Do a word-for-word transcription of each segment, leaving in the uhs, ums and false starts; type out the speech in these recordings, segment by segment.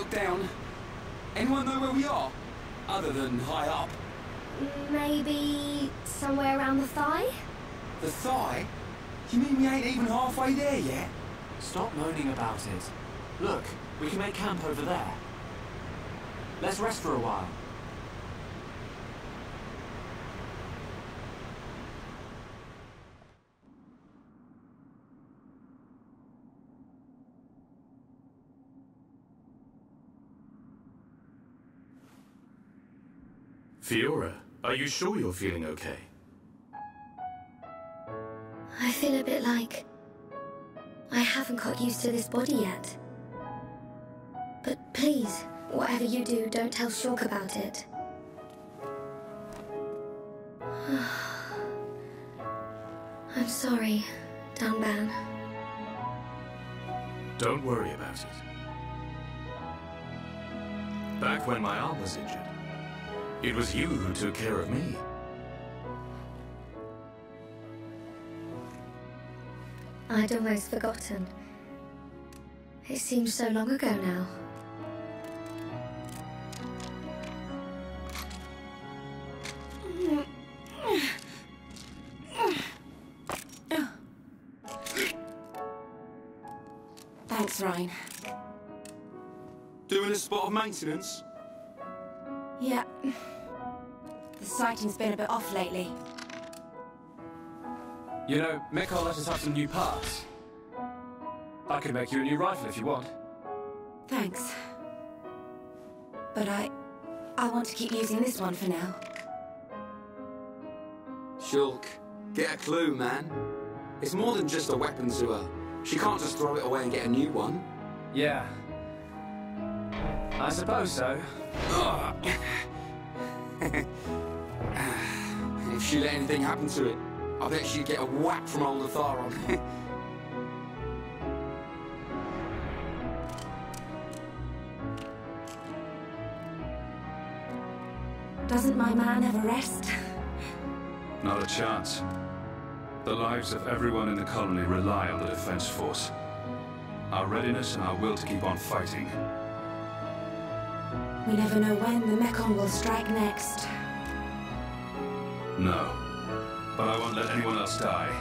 back down. Anyone know where we are? Other than high up. Maybe somewhere around the thigh? The thigh? You mean we ain't even halfway there yet? Stop moaning about it. Look, we can make camp over there. Let's rest for a while. Fiora, are you sure you're feeling okay? I feel a bit like I haven't got used to this body yet. But please, whatever you do, don't tell Shulk about it. I'm sorry, Dunban. Don't worry about it. Back when my arm was injured, it was you who took care of me. I'd almost forgotten. It seems so long ago now. Thanks, Ryan. Doing a spot of maintenance? Yeah. The sighting's been a bit off lately. You know, Mekon let us have some new parts. I could make you a new rifle if you want. Thanks. But I... I want to keep using this one for now. Shulk, get a clue, man. It's more than just a weapon to her. She can't just throw it away and get a new one. Yeah. I suppose so. If she let anything happen to it, I bet she'd get a whack from old Atharon. Doesn't my man ever rest? Not a chance. The lives of everyone in the colony rely on the Defense Force. Our readiness and our will to keep on fighting. We never know when the Mekon will strike next. No. But I won't let anyone else die.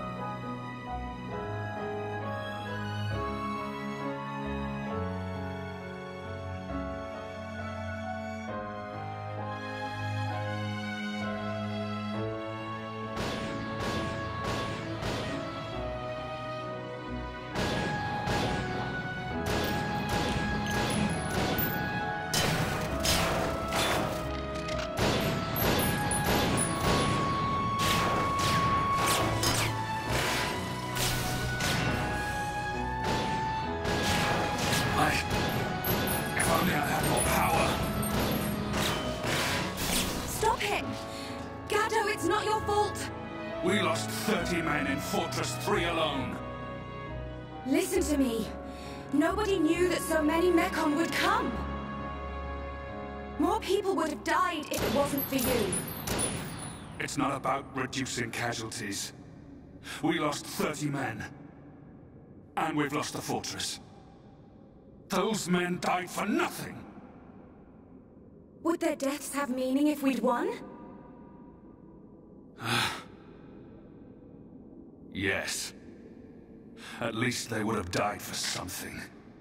We lost thirty men in Fortress three alone. Listen to me. Nobody knew that so many Mekon would come. More people would have died if it wasn't for you. It's not about reducing casualties. We lost thirty men. And we've lost the fortress. Those men died for nothing. Would their deaths have meaning if we'd won? Yes. At least they would have died for something.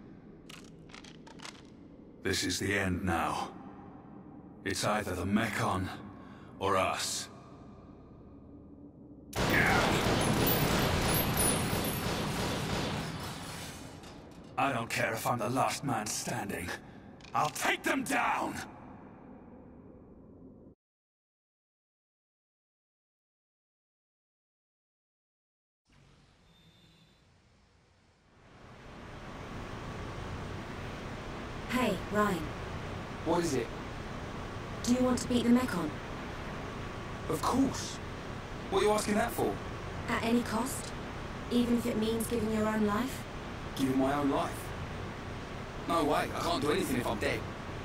This is the end now. It's either the Mekon or us. I don't care if I'm the last man standing. I'll take them down! Hey, Ryan. What is it? Do you want to beat the Mekon? Of course. What are you asking that for? At any cost? Even if it means giving your own life? Giving my own life? No way, I can't do anything if I'm dead.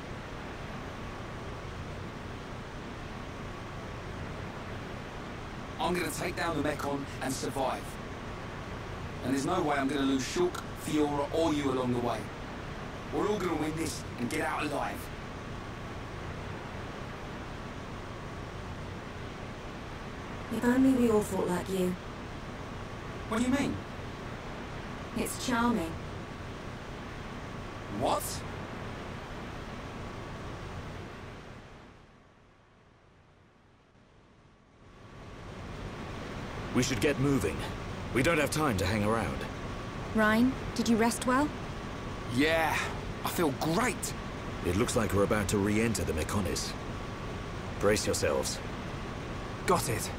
I'm gonna take down the Mekon and survive. And there's no way I'm gonna lose Shulk, Fiora, or you along the way. We're all gonna win this and get out alive. If only we all thought like you. What do you mean? It's charming. What? We should get moving. We don't have time to hang around. Ryan, did you rest well? Yeah, I feel great. It looks like we're about to re-enter the Mechonis. Brace yourselves. Got it.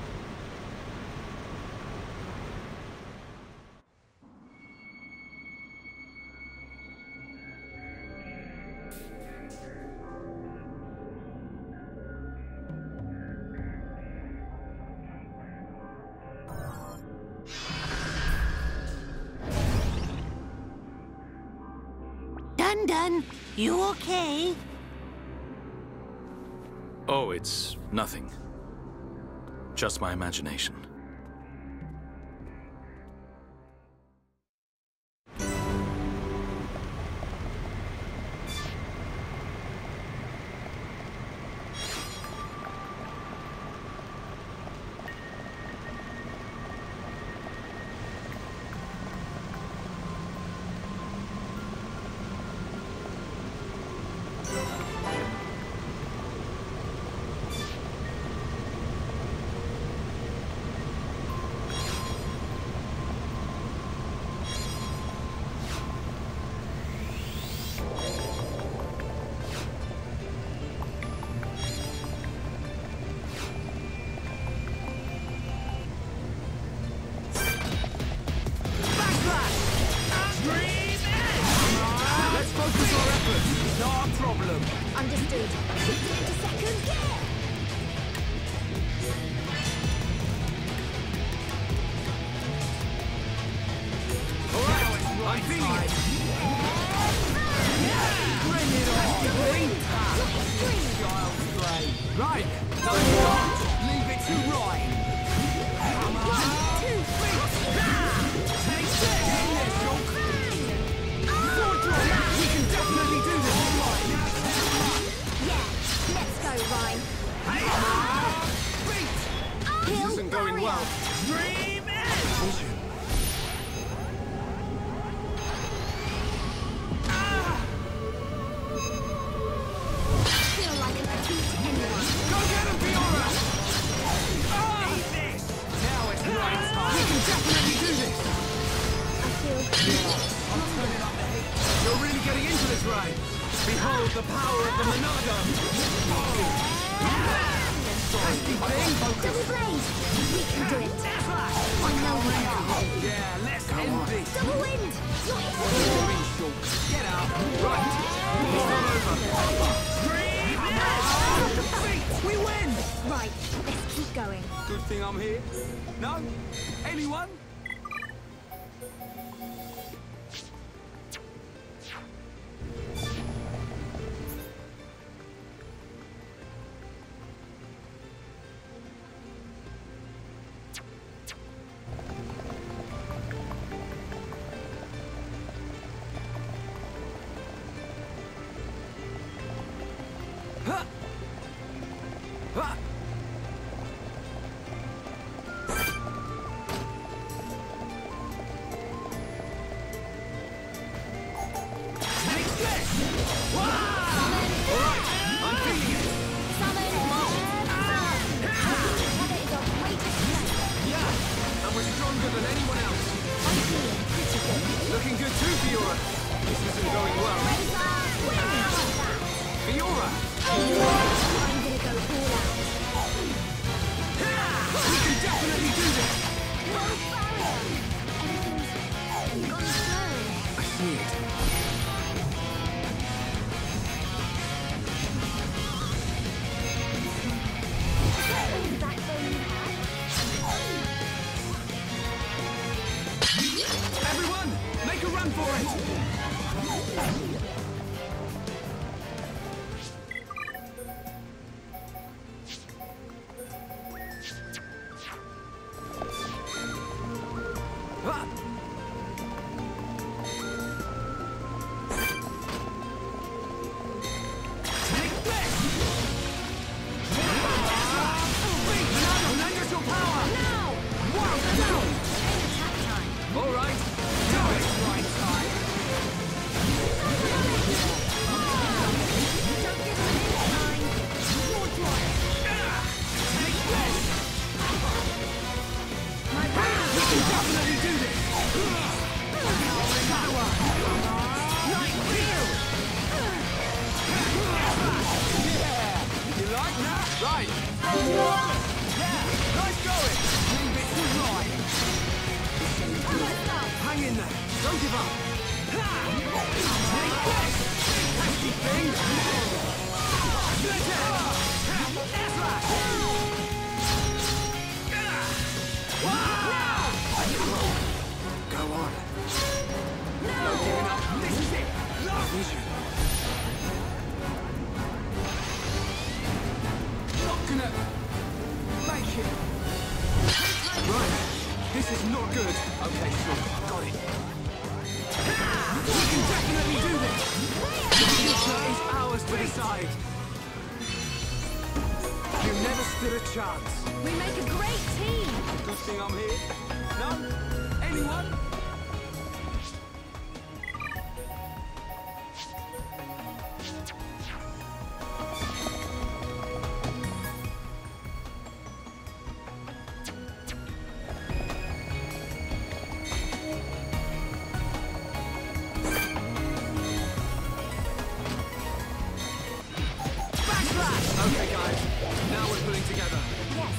Dun-Dun, you okay? Oh, it's nothing. Just my imagination. Understood. fifty into second gear. Alright, I'm feeling it. Bring it on. Right, leave it to Ryan. One, two, three. Take this. In there, Shulk. Sword drop. We can definitely do this. Yeah, let's go, Ryan. This isn't going well. Dream Feel like I can beat anyone. Go get him, Fiora! Eat this! Now it's right time. We can definitely do this. I feel I'm turning up the heat. You're really getting into this, Ryan. Behold the power of the Monado. Hasty thing. Double blade. We can do it. I know we can. Yeah, let's end this. Double wind. Not You're in, Shulk. Get out. Right. It's all over. We win! Right, let's keep going. Good thing I'm here. No? Anyone? Huh? Huh? Take this! Wow! All right, I'm feeling it. Yeah, and we're stronger than anyone else. Looking good too, Fiora. This isn't going well. Fiora! I'm gonna go all out. We can definitely do this! No barrier. Everything's gone slow. I see it. All the backbone you have. Everyone, make a run for it! Ah! can definitely do this! Nice deal! Yeah! You like that? Right! Yeah! Nice going! Leave it to right! Hang in there! Don't give up! Take this! Tasty thing! Split it! Ezra! Go on. No giving up. This is it. Last mission. Not gonna make it. Right. This is not good. Okay, sure. Got it. We can definitely do this. The future is ours to decide. You never stood a chance. We make a great team! Good thing I'm here. No? Anyone? Backslash! Okay, guys. Now we're pulling together. Yes.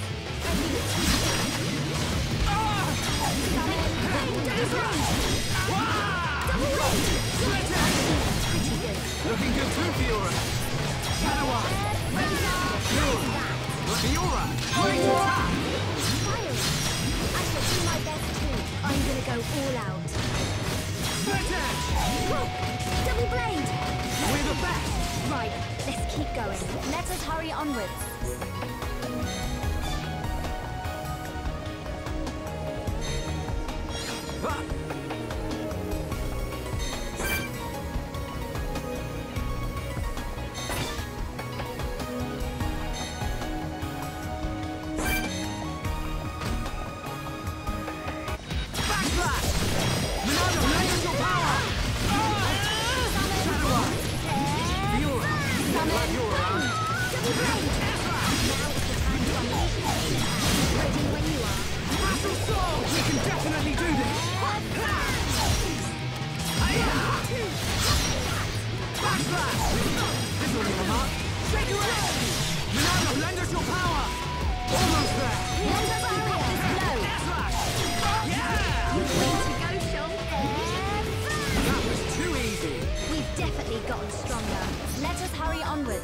Looking good too, Fiora. Shadowar. Fiora. Fiora. Going to attack. I shall do my best too. I'm gonna go all out. Split edge. Double blade! We're the best. Right, let's keep going. Let us hurry onwards. Ah. Backslash! Monado, lend your power! Shadowar! Fiora! Glad you're around. Double blade! Now is the time to unleash the beast. Ready when you are. Battle Soul! We can definitely do this! Backslash! This will leave a mark. Shake her out! Monado, lend us your power! Almost there! Let us hurry up this blow. Backslash! Yeah! Way to go, Sean. That was too easy! We've definitely gotten stronger. Let us hurry onwards.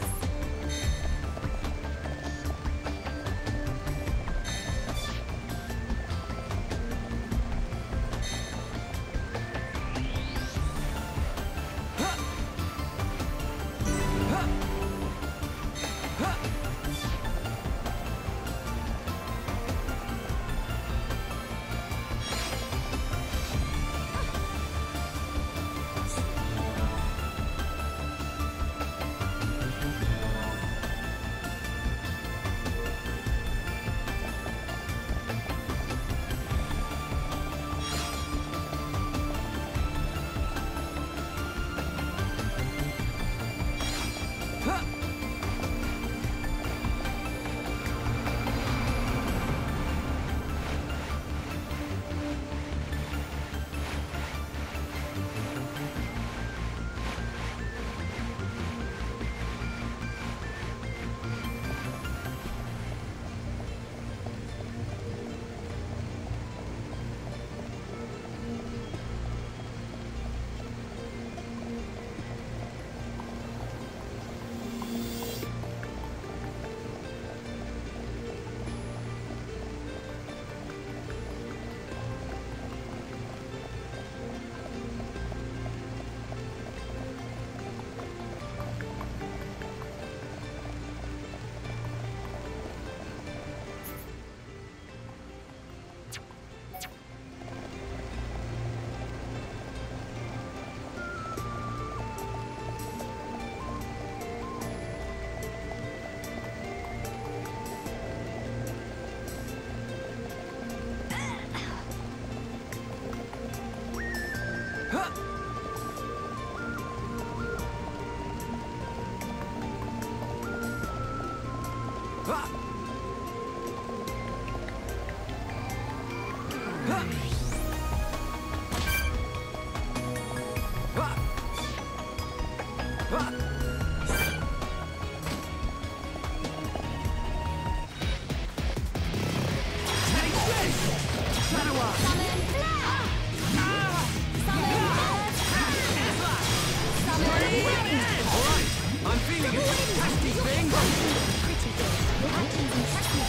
I'm feeling it! Nasty thing! Pretty good. Your actions impress me,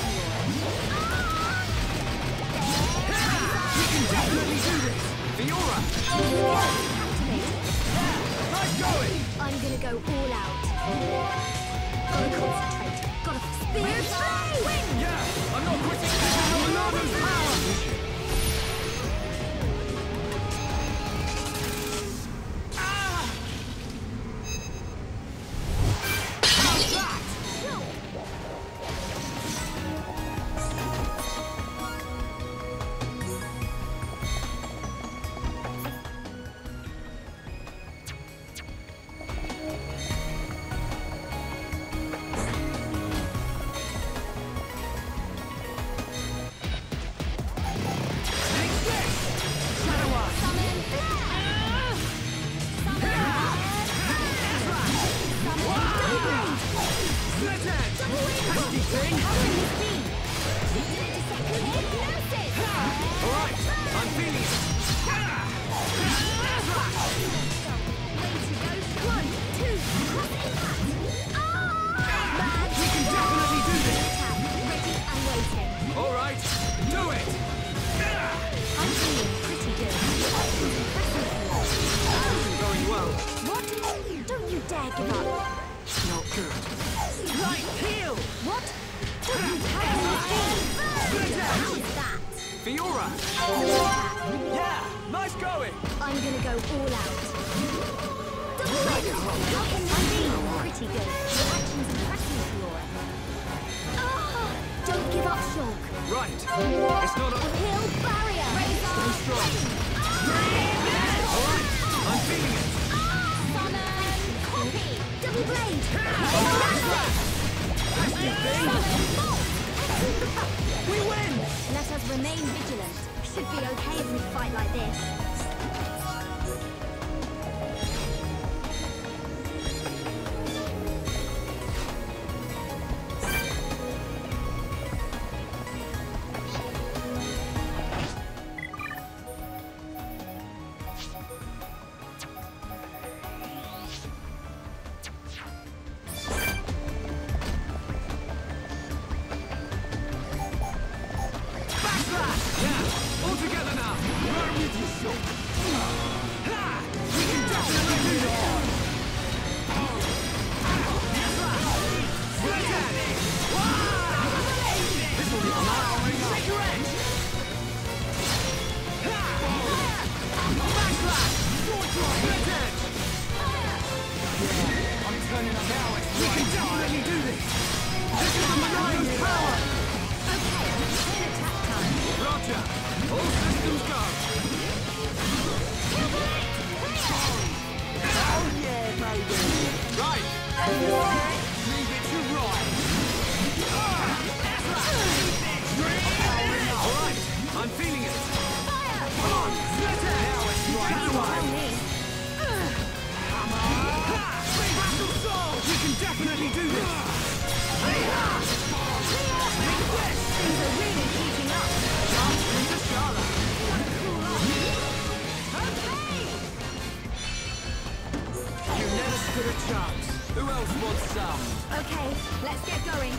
We can definitely do this! Fiora! Nice going! I'm gonna go all out. Gotta concentrate. Gotta spear through! Yeah! I'm not quitting! Leonardo's power! Fiora! Yeah! Nice going! I'm gonna go all out. Pretty good. Your actions impress me, Fiora. Ah! Don't give up, Shulk. Right. It's not a... Hill barrier. Stay strong. Alright. I'm feeling it. Summon. Copy. Double blade. Nasty thing! We win! Let us remain vigilant. Should be okay if we fight like this. I'm feeling it! Come on! Now it's right time! Come on! Battle Soul! We can definitely do this! Things are really heating up. Jump into Charlotte! You never stood a chance. Who else wants some? Okay, let's get going.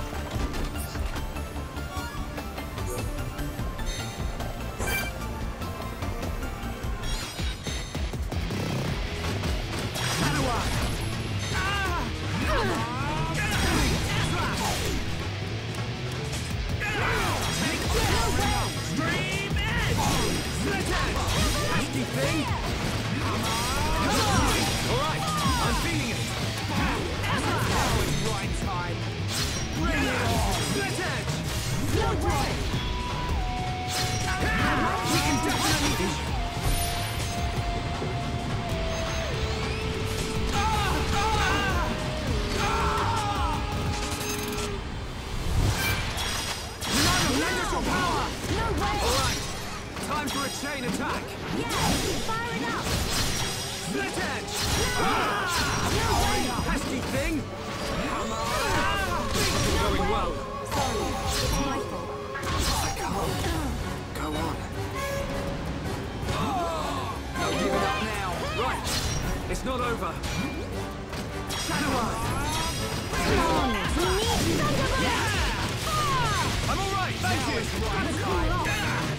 Time for a chain attack! Yeah! Fire it up! Split edge! No! No way! Pesky thing! Come on! Going well. Sorry, it's my fault. I can't. Go on. No giving up now. Right. It's not over. Shadow Eye. Come on! We need Thunderbolt! Yeah! I'm all right. Thank you. Gotta cool off.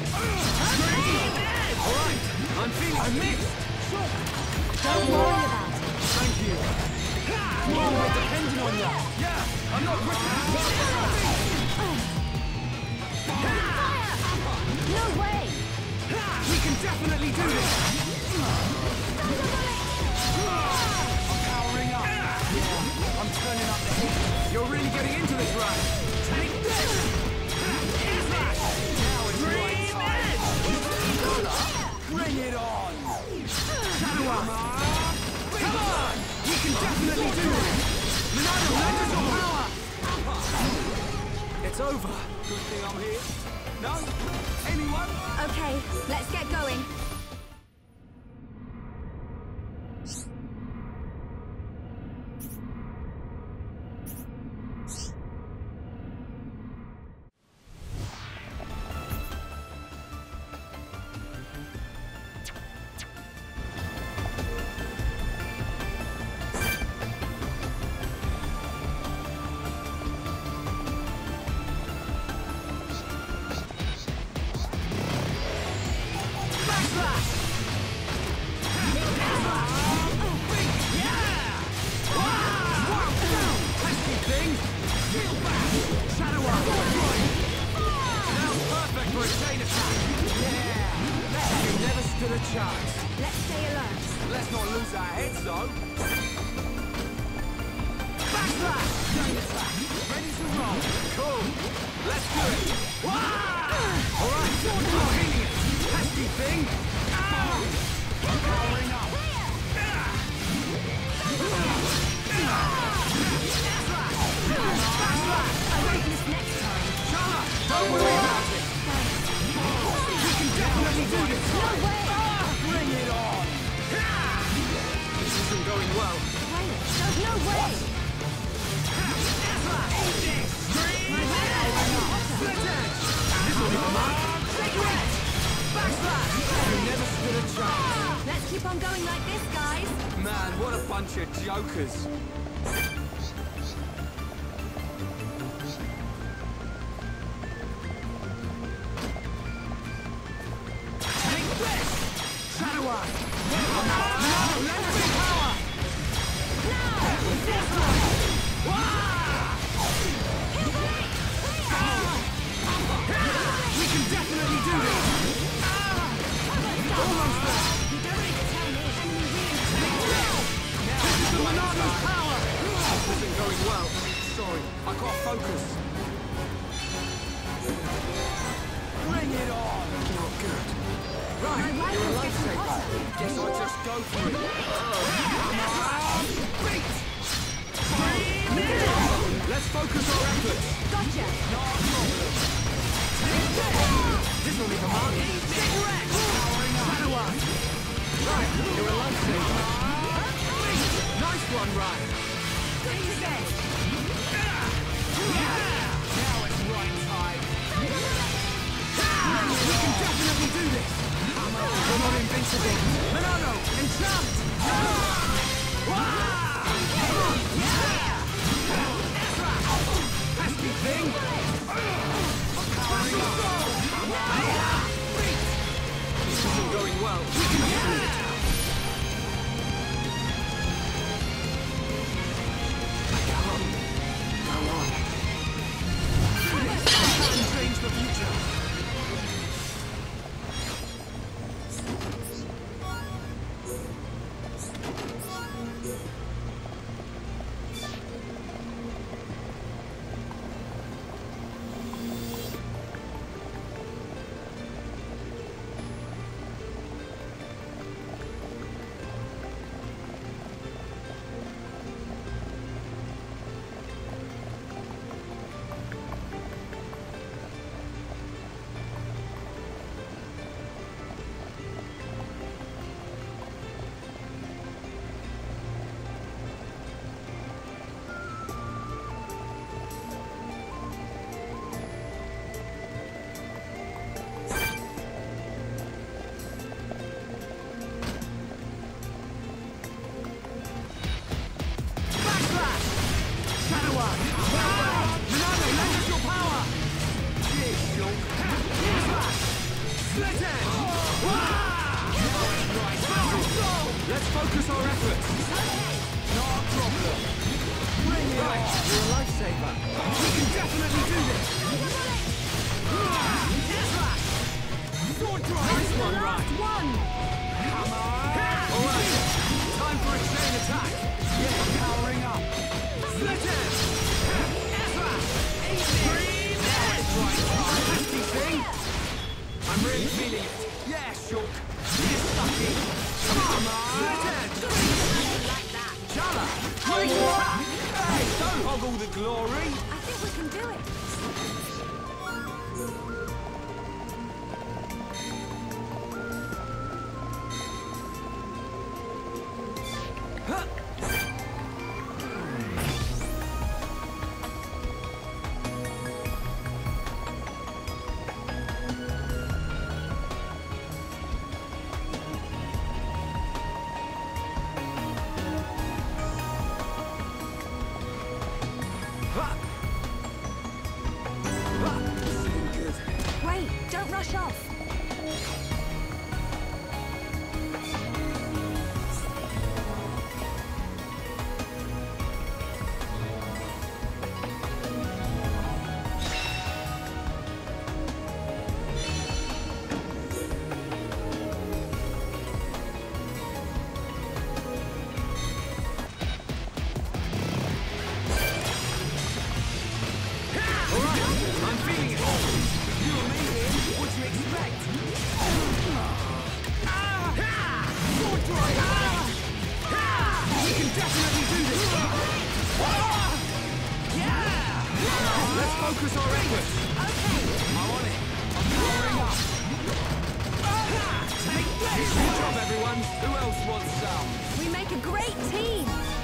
All right. I'm feeling. I missed. Don't worry about it. Thank you. Oh, we're depending on you. Yeah. I'm not quitting. No way! We can definitely do this. I'm powering up. I'm turning up the heat. You're really getting into this, right? Take this! Now it's right time. Bring it on! Shadow Eye! Come on! We can definitely do this! Monado, lend us your power! It's over. Good thing I'm here. No? Anyone? Okay, let's get going. Jokers. Take this! Shadow Eye! No! Let us in power! No! This one! We can definitely do this! Almost there! You don't need to tell me. Enemy reinforcements. This is the Monado's power! This isn't going well. Sorry, I can't focus. Bring it on! Not good. Right, My you're a rifle's getting lifesaver. hotter. Guess I'll just go for it. Come on! Beat! Let's focus our efforts. Gotcha! Not a problem. This will leave a mark. Cigarette! Shadow Eye! Right, you're a lifesaver. Nice one, Ryan. Good to go! Now it's right time. We can definitely do this. We're not invincible. Monado, enchant! Pesky thing! I'm powering up. This isn't going well. We can do it. Change the future. Let's focus our efforts. Not a problem. Bring it on. You're a lifesaver. We can definitely do this. Sword drive. Nice one, right. One. Come on. All right. Time for a chain attack. Yeah, powering up. Split it. Ezra. Easy. That's right. Nasty thing. I'm really feeling it. Yeah, Shulk. You're stuck in. Come on. Split it. Like that. Chala. Quick attack. Hey, don't hog all the glory. I think we can do it. Wait, don't rush off. Focus our efforts. Okay. I'm on it. I'm powering up. Take this. Good job, everyone. Who else wants some? We make a great team.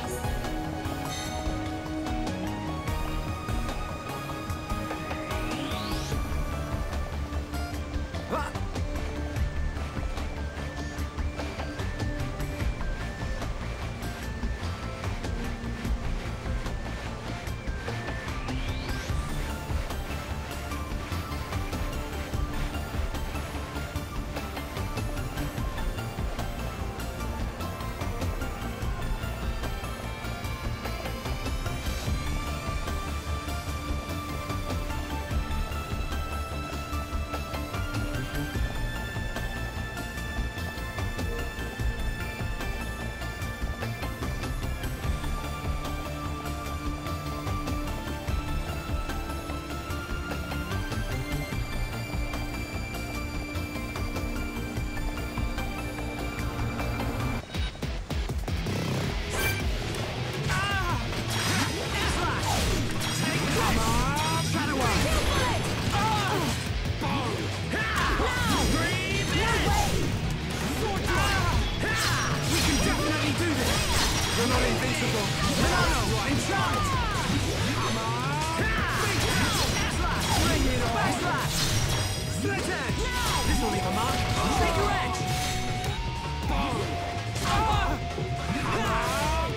You're not invincible. Milano, in charge. Come on. Bring it on. Backslash. Split edge. This will leave a mark. Take your edge. Boom. Come on.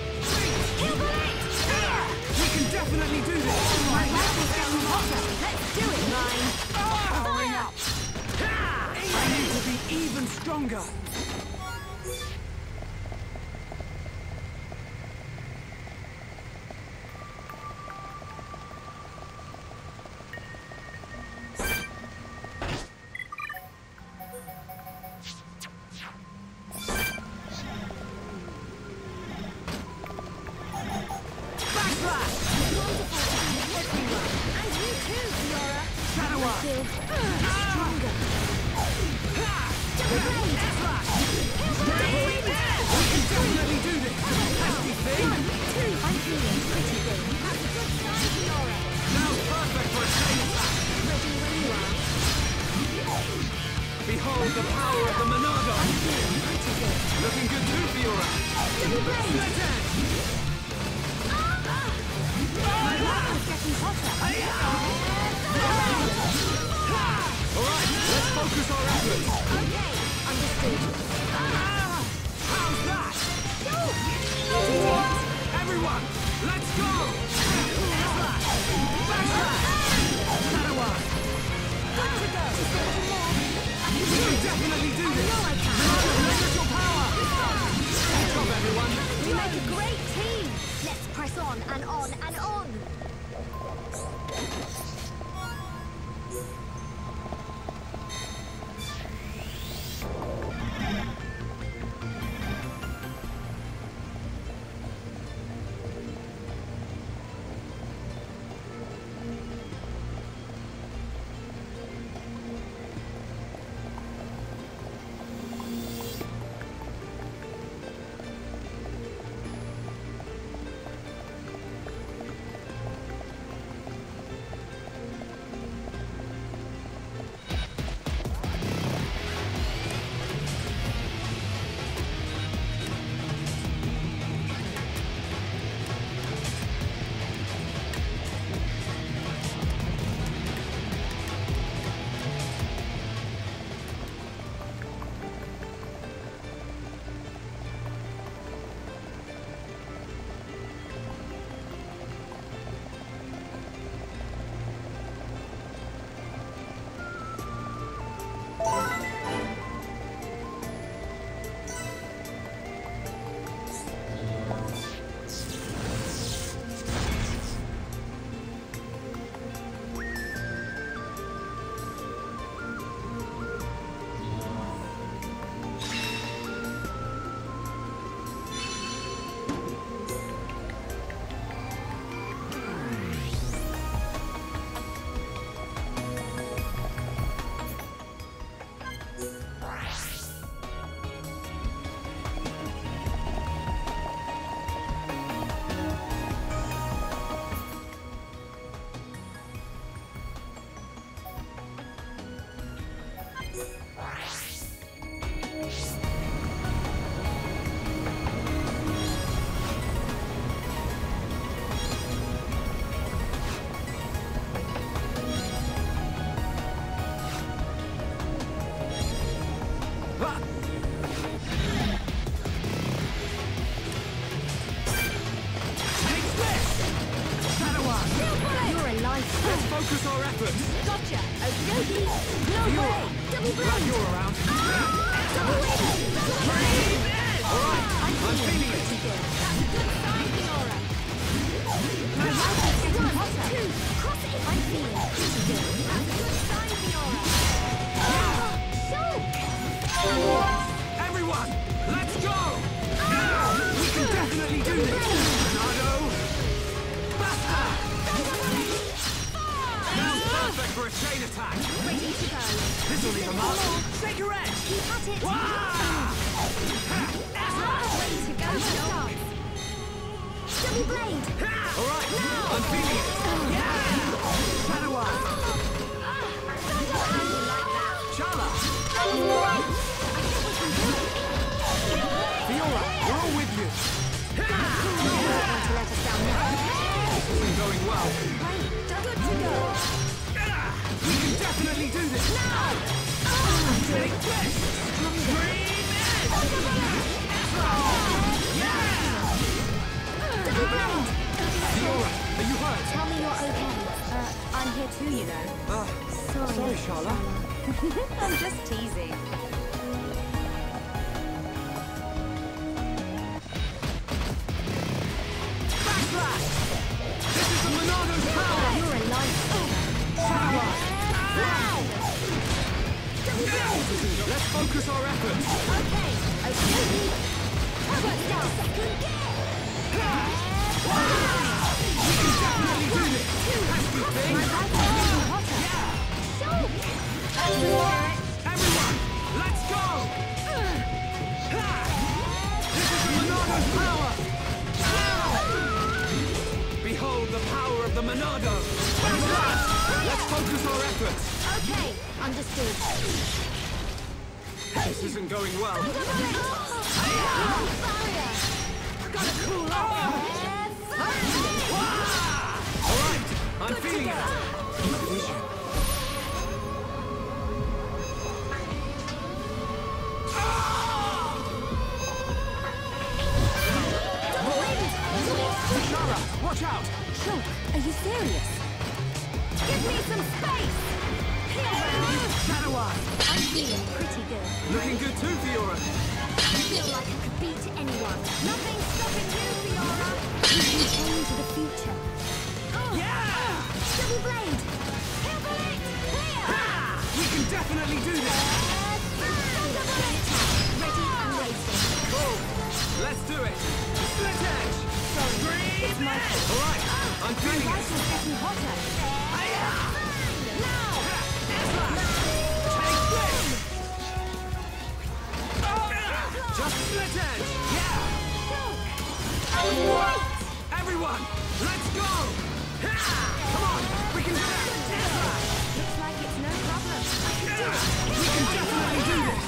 We can definitely do this. My level's getting hotter. Let's do it, Nine. Powering up. I need to be even stronger. Behold the power of the Monado! Looking good too, Fiora! Split edge! My level's getting hotter. Alright, let's focus our efforts! Okay, understood. How's that? What? Everyone, let's go! Backslash! Shadowar! Good to go. We can definitely do this! You're a life. Let's focus our efforts. Gotcha. Okey-dokey. No way. Double blade. Glad you're around. Double blade. All right, I'm feeling it. Pretty good. That's a good sign, Fiora. My life is getting hotter. Two. Cross it. I'm feeling pretty good. That's a good sign, Fiora. Shoot. Everyone, let's go. We can definitely do this. Monado. Basta. Now perfect for a chain attack. Ready to go. This'll leave a mark. Shake your edge. Keep at it. Wah! Ready to go. Start. Double blade. All right, I'm feeling it. Shadow Eye. Chala. Fiora, we're all with you. Want to let us down now. This isn't going well. Great. Good to go. We can definitely do this. Now. Take this. Double blade. Fiora, are you hurt? Tell me you're okay. Uh, I'm here too, you know. Uh, Sorry. sorry, Shala. I'm just teasing. Backslash! This is the Monado's power! You're a life. Shadow Eye. Wow. Double blade. Let's focus our efforts. Okay. Okay. How about now? Second gear. We can definitely do this. Pesky thing. My life is getting hotter. Shoot. That's the spirit. Everyone, let's go! Ha! This is the Monado's power! Behold the power of the Monado! Backslash! Let's focus our efforts. Okay. Understood. This isn't going well. Barrier. Gotta cool off! All right, I'm feeling it. Vision. Shara, watch out! Shulk, are you serious? Give me some space! Shadow Eye! I'm feeling pretty good. Looking good too, Fiora. I feel like I could beat anyone. Nothing's stopping you, Fiora. You can change the future. Yeah! Double blade! Hillbillet! Clear! We can definitely do this! Thunderbolt! Ready and waiting. Cool! Let's do it! Split edge! Sorry, it's my fault. All right, I'm My feeling life it! is getting hotter. Now! Take this! Just split edge! Yeah! Wait! Everyone, let's go! Come on, we can do it! Looks like it's no problem. I can do it. We can definitely do this!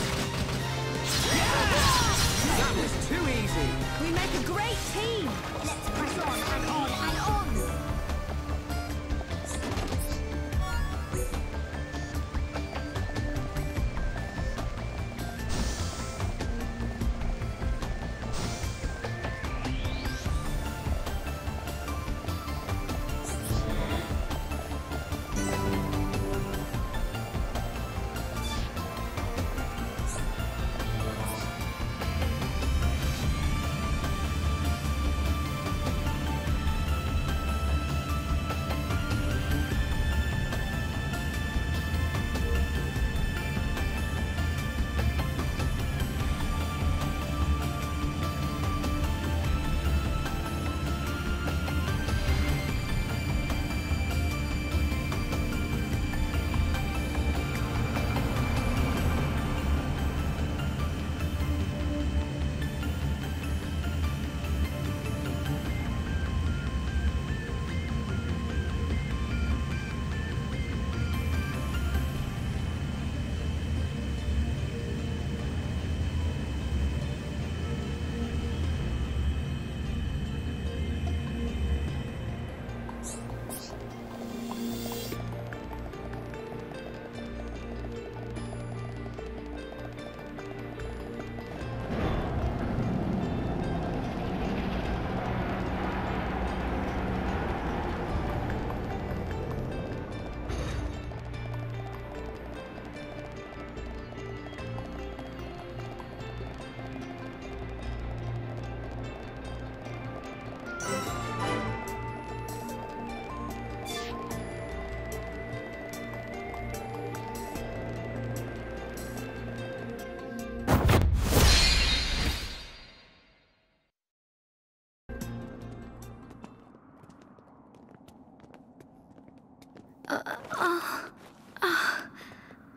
That was too easy! We make a great team. Let's press on and on and on.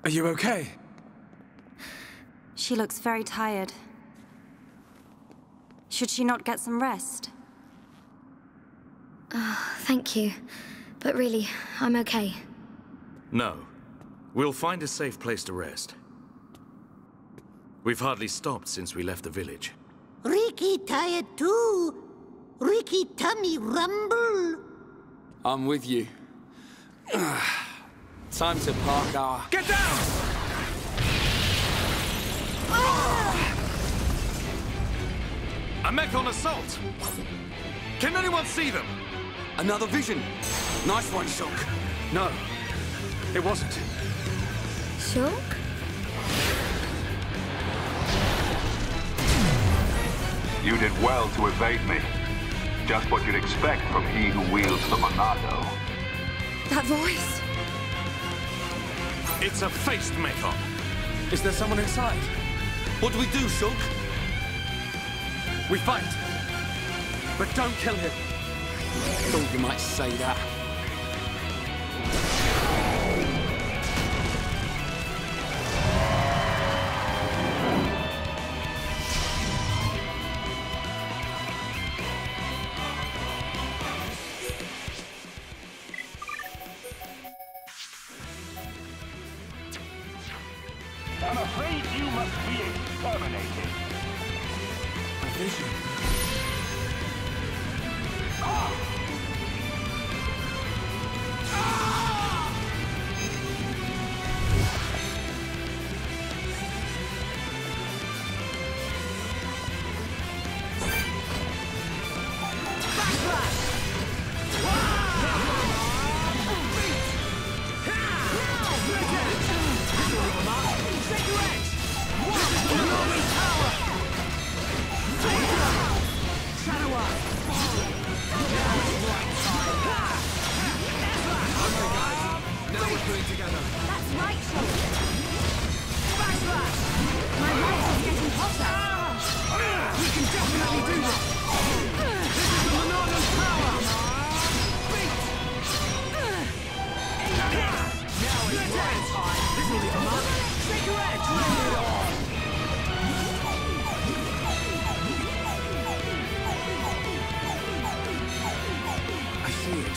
Are you okay? She looks very tired. Should she not get some rest? Oh, thank you. But really, I'm okay. No. We'll find a safe place to rest. We've hardly stopped since we left the village. Ricky tired too. Ricky tummy rumble. I'm with you. Time to park our... Get down! A Mechon assault! Can anyone see them? Another vision. Nice one, Shulk. No, it wasn't. Shulk? You did well to evade me. Just what you'd expect from he who wields the Monado. That voice! It's a faced Mechon. Is there someone inside? What do we do, Shulk? We fight. But don't kill him. Thought you might say that. I'm afraid you must be exterminated. A vision. That's right, Shulk. Smash Slash! My life is getting hotter. We can definitely do this! This is the Monado's power! Beat! Now it's right time! This will leave a mark! Take your edge! Bring it on! I see it.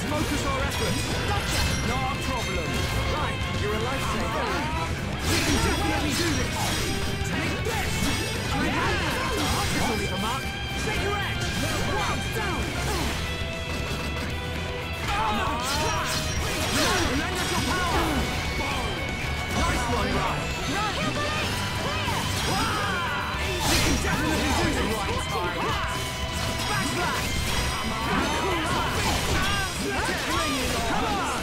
focus our efforts. Gotcha! Not a problem. Right, you're a lifesaver. We can definitely do this. Take this! Yeah! This will leave a mark. Take your edge! Wow, down! Come on! Lend us your power! Nice one, Ryan! We can definitely do this right time! Backslash! Come on! Come on!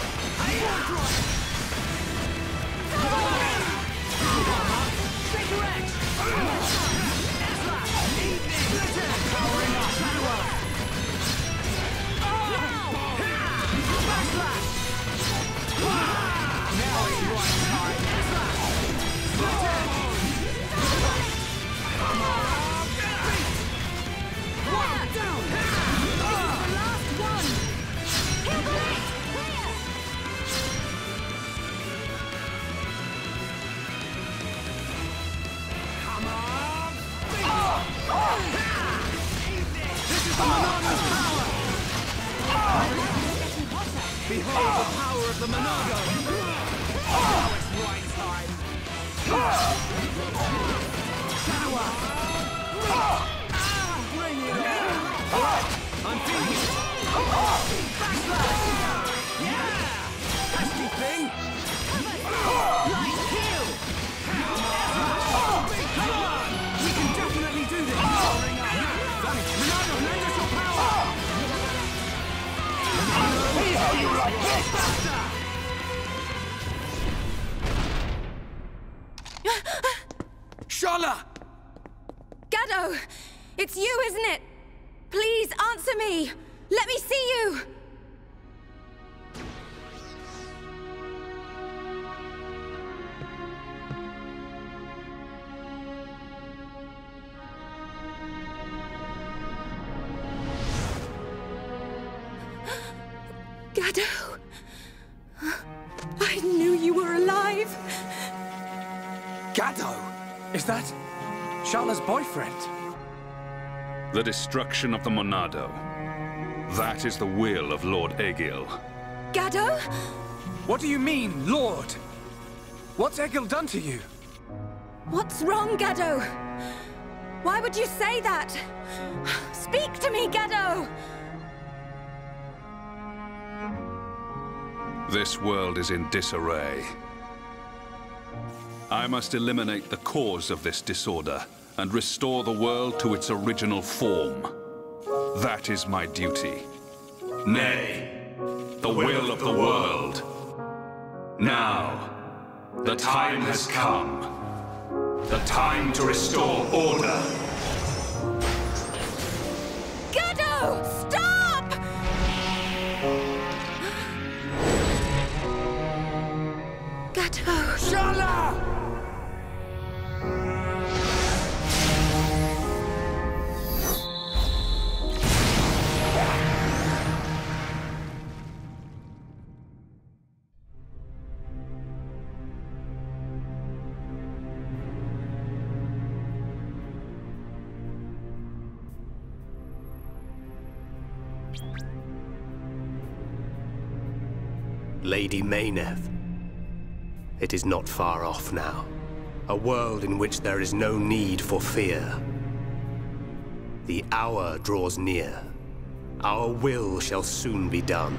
Take your edge! Powering up! Backslash! Now it's right time! Split edge! Come on! One down! The last one! Heal the light! Clear! Come on! This is the Monardo's power! Behold the power of the Monardo! Now it's right time! Shower! Bring it on! I'm feeling it! Backslash! Yeah! Pesky thing! Light kill! Come on! We can definitely do this! Monardo, lend us your power! See how you like this! Faster! Shala! Gaddo! It's you, isn't it? Please answer me! Let me see you! Gaddo! I knew you were alive! Gaddo! Is that Shala's boyfriend? The destruction of the Monado. That is the will of Lord Egil. Gaddo? What do you mean, Lord? What's Egil done to you? What's wrong, Gaddo? Why would you say that? Speak to me, Gaddo! This world is in disarray. I must eliminate the cause of this disorder and restore the world to its original form. That is my duty. Nay, the will of the world. Now, the time has come. The time to restore order. Gaddo! Stop! Gaddo! Shala! Lady Mayneth. It is not far off now. A world in which there is no need for fear. The hour draws near. Our will shall soon be done.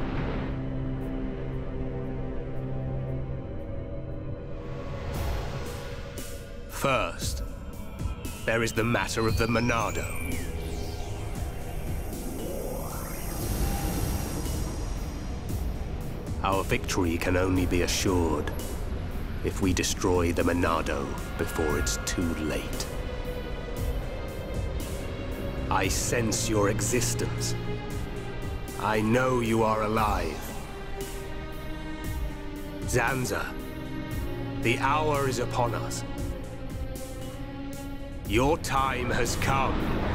First, there is the matter of the Monado. Our victory can only be assured if we destroy the Monado before it's too late. I sense your existence. I know you are alive. Zanza, the hour is upon us. Your time has come.